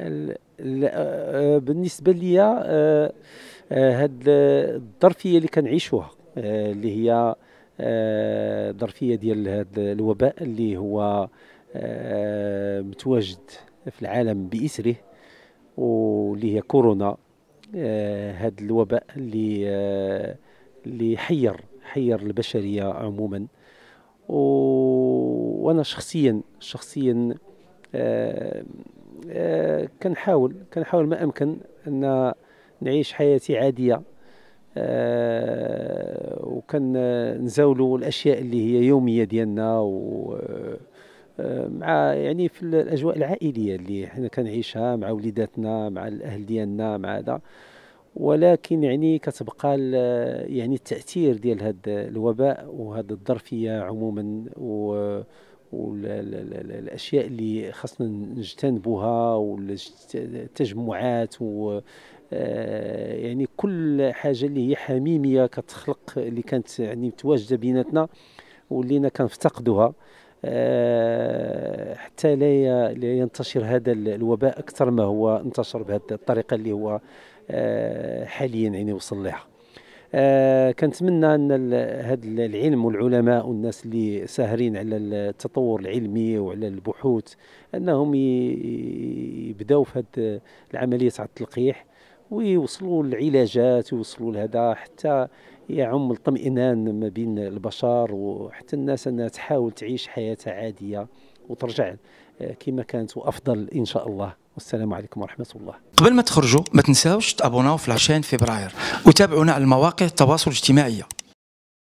بالنسبة لي هاد الظرفية اللي كنعيشوها، اللي هي ظرفية ديال هذا الوباء اللي هو متواجد في العالم بإسره، واللي هي كورونا. هذا الوباء اللي حير البشرية عموما. وأنا شخصيا آه، كنحاول ما أمكن أن نعيش حياتي عادية، وكنزاولوا الأشياء اللي هي يومية ديالنا، و مع يعني في الأجواء العائلية اللي حنا كنعيشها مع وليداتنا، مع الأهل ديالنا، مع هذا. ولكن يعني كتبقى يعني التأثير ديال هذا الوباء وهذه الظرفية عموما، والأشياء اللي خاصنا نجتنبوها، والتجمعات، و يعني كل حاجة اللي هي حميمية كتخلق، اللي كانت يعني متواجدة بيناتنا ولينا كنفتقدوها، حتى لا ينتشر هذا الوباء أكثر ما هو انتشر بهذه الطريقة اللي هو حاليا يعني وصل لها. كنتمنى أن هذا العلم والعلماء والناس اللي ساهرين على التطور العلمي وعلى البحوث أنهم يبداو في هذه العملية تاع التلقيح، ويوصلوا للعلاجات، ويوصلوا لهذا حتى يعم الطمئنان ما بين البشر، وحتى الناس أنها تحاول تعيش حياتها عادية وترجع كما كانت وأفضل إن شاء الله. والسلام عليكم ورحمة الله. قبل ما تخرجوا ما تنساوش تابوناو في 20 فبراير وتابعونا على المواقع التواصل الاجتماعي.